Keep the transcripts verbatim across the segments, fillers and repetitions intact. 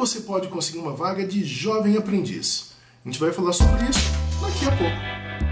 você pode conseguir uma vaga de jovem aprendiz? A gente vai falar sobre isso daqui a pouco.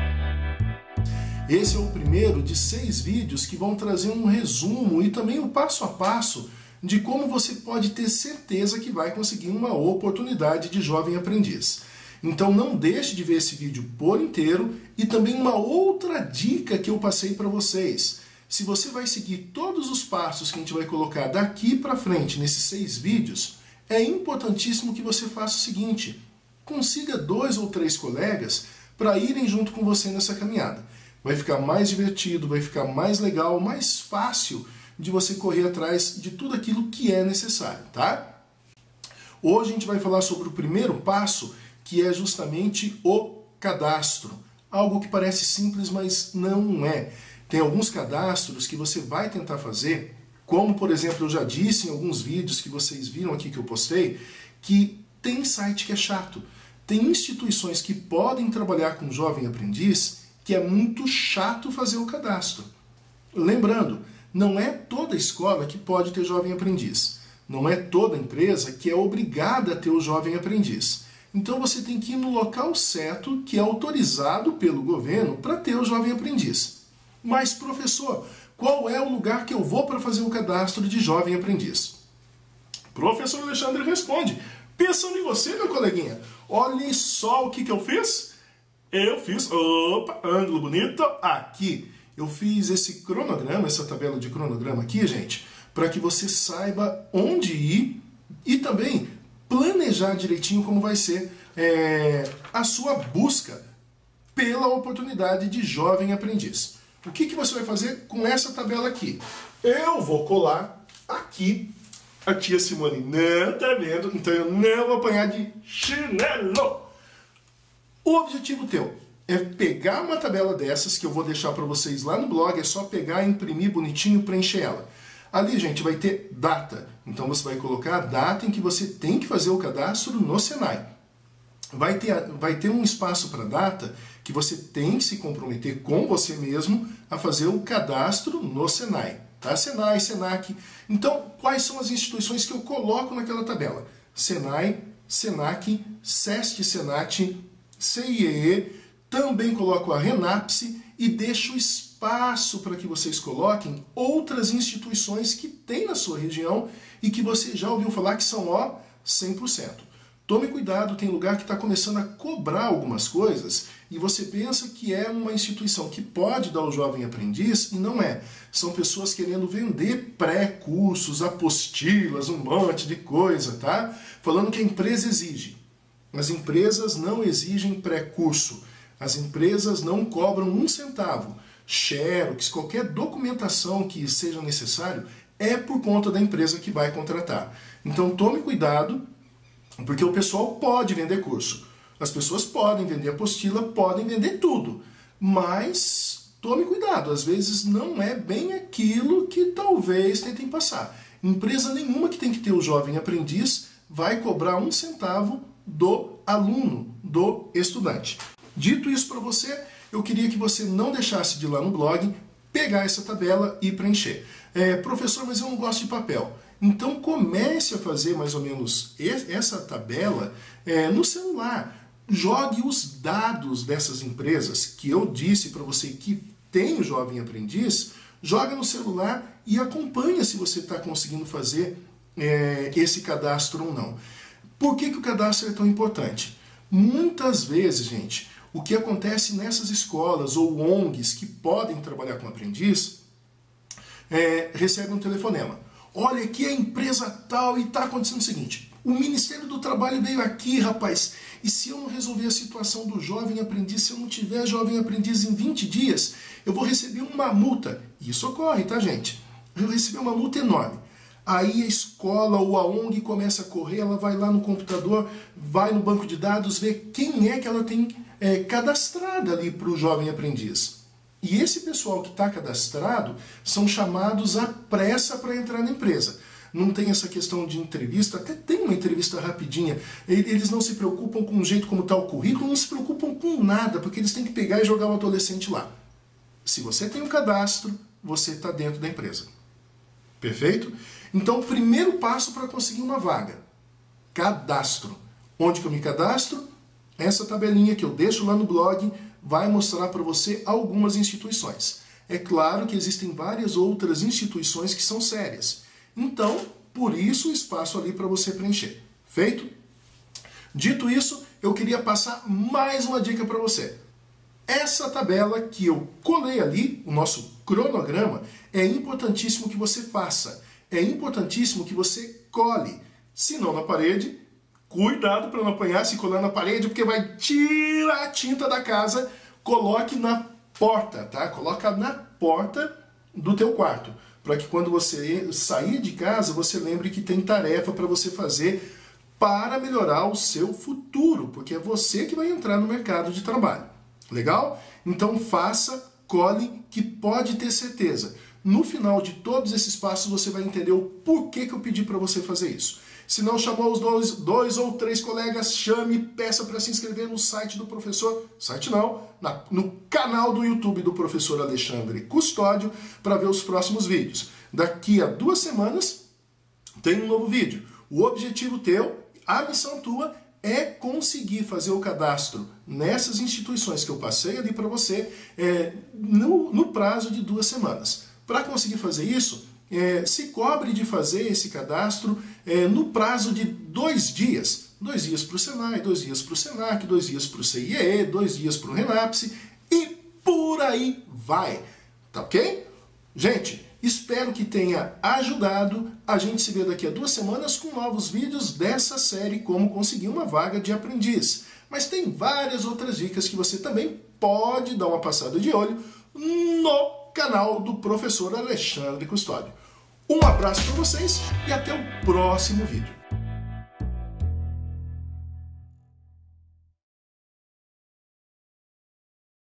Esse é o primeiro de seis vídeos que vão trazer um resumo e também o passo a passo de como você pode ter certeza que vai conseguir uma oportunidade de jovem aprendiz. Então não deixe de ver esse vídeo por inteiro e também uma outra dica que eu passei para vocês. Se você vai seguir todos os passos que a gente vai colocar daqui para frente nesses seis vídeos, é importantíssimo que você faça o seguinte: consiga dois ou três colegas para irem junto com você nessa caminhada. Vai ficar mais divertido, vai ficar mais legal, mais fácil de você correr atrás de tudo aquilo que é necessário, tá? Hoje a gente vai falar sobre o primeiro passo, que é justamente o cadastro. Algo que parece simples, mas não é. Tem alguns cadastros que você vai tentar fazer, como por exemplo eu já disse em alguns vídeos que vocês viram aqui que eu postei, que tem site que é chato. Tem instituições que podem trabalhar com jovem aprendiz que é muito chato fazer o cadastro. Lembrando, não é toda escola que pode ter jovem aprendiz. Não é toda empresa que é obrigada a ter o jovem aprendiz. Então você tem que ir no local certo, que é autorizado pelo governo, para ter o jovem aprendiz. Mas, professor, qual é o lugar que eu vou para fazer o cadastro de jovem aprendiz? Professor Alexandre responde, pensando em você, meu coleguinha, olhe só o que, que eu fiz. Eu fiz, opa, ângulo bonito, aqui. Eu fiz esse cronograma, essa tabela de cronograma aqui, gente, para que você saiba onde ir e também planejar direitinho como vai ser é, a sua busca pela oportunidade de jovem aprendiz. O que, que você vai fazer com essa tabela aqui? Eu vou colar aqui. A tia Simone não tá vendo, então eu não vou apanhar de chinelo. O objetivo teu é pegar uma tabela dessas, que eu vou deixar para vocês lá no blog, é só pegar, imprimir bonitinho, preencher ela. Ali, gente, vai ter data. Então você vai colocar a data em que você tem que fazer o cadastro no Senai. Vai ter, vai ter um espaço para data que você tem que se comprometer com você mesmo a fazer o cadastro no Senai. Tá? Senai, Senac. Então, quais são as instituições que eu coloco naquela tabela? Senai, Senac, SESC, Senat, C I E E, também coloco a Renapse e deixo espaço para que vocês coloquem outras instituições que tem na sua região e que você já ouviu falar que são, ó, cem por cento. Tome cuidado, tem lugar que está começando a cobrar algumas coisas e você pensa que é uma instituição que pode dar o jovem aprendiz e não é. São pessoas querendo vender pré-cursos, apostilas, um monte de coisa, tá? Falando que a empresa exige. As empresas não exigem pré-curso. As empresas não cobram um centavo. Xerox, qualquer documentação que seja necessário, é por conta da empresa que vai contratar. Então tome cuidado, porque o pessoal pode vender curso. As pessoas podem vender apostila, podem vender tudo. Mas tome cuidado, às vezes não é bem aquilo que talvez tentem passar. Empresa nenhuma que tem que ter o jovem aprendiz vai cobrar um centavo do aluno, do estudante. Dito isso para você, eu queria que você não deixasse de ir lá no blog, pegar essa tabela e preencher. É, professor, mas eu não gosto de papel. Então comece a fazer mais ou menos essa tabela é, no celular. Jogue os dados dessas empresas que eu disse para você que tem o jovem aprendiz, joga no celular e acompanha se você está conseguindo fazer é, esse cadastro ou não. Por que que o cadastro é tão importante? Muitas vezes, gente, o que acontece nessas escolas ou O N Gs que podem trabalhar com aprendiz, é, recebem um telefonema. Olha, aqui é a empresa tal e está acontecendo o seguinte, o Ministério do Trabalho veio aqui, rapaz, e se eu não resolver a situação do jovem aprendiz, se eu não tiver jovem aprendiz em vinte dias, eu vou receber uma multa. Isso ocorre, tá, gente? Eu vou receber uma multa enorme. Aí a escola ou a O N G começa a correr, ela vai lá no computador, vai no banco de dados, vê quem é que ela tem é, cadastrada ali para o jovem aprendiz. E esse pessoal que está cadastrado são chamados à pressa para entrar na empresa. Não tem essa questão de entrevista, até tem uma entrevista rapidinha. Eles não se preocupam com o jeito como está o currículo, não se preocupam com nada, porque eles têm que pegar e jogar o adolescente lá. Se você tem um cadastro, você está dentro da empresa. Perfeito? Então, o primeiro passo para conseguir uma vaga cadastro. Onde que eu me cadastro? Essa tabelinha que eu deixo lá no blog vai mostrar para você algumas instituições. É claro que existem várias outras instituições que são sérias. Então, por isso o espaço ali para você preencher. Feito? Dito isso, eu queria passar mais uma dica para você. Essa tabela que eu colei ali, o nosso cronograma, é importantíssimo que você faça. É importantíssimo que você cole. Se não na parede, cuidado para não apanhar se colar na parede, porque vai tirar a tinta da casa. Coloque na porta, tá? Coloca na porta do teu quarto, para que quando você sair de casa, você lembre que tem tarefa para você fazer para melhorar o seu futuro, porque é você que vai entrar no mercado de trabalho. Legal? Então faça, cole, que pode ter certeza. No final de todos esses passos você vai entender o porquê que eu pedi para você fazer isso. Se não chamou os dois, dois ou três colegas, chame, peça para se inscrever no site do professor, site não, na, no canal do YouTube do professor Alexandre Custódio, para ver os próximos vídeos. Daqui a duas semanas tem um novo vídeo. O objetivo teu, a missão tua, é conseguir fazer o cadastro nessas instituições que eu passei ali para você é, no, no prazo de duas semanas. Para conseguir fazer isso, é, se cobre de fazer esse cadastro é, no prazo de dois dias. Dois dias para o Senai, dois dias para o Senac, dois dias para o C I E E, dois dias para o Renapse e por aí vai. Tá ok? Gente, espero que tenha ajudado. A gente se vê daqui a duas semanas com novos vídeos dessa série Como Conseguir uma Vaga de Aprendiz. Mas tem várias outras dicas que você também pode dar uma passada de olho no canal do professor Alexandre Custódio. Um abraço para vocês e até o próximo vídeo.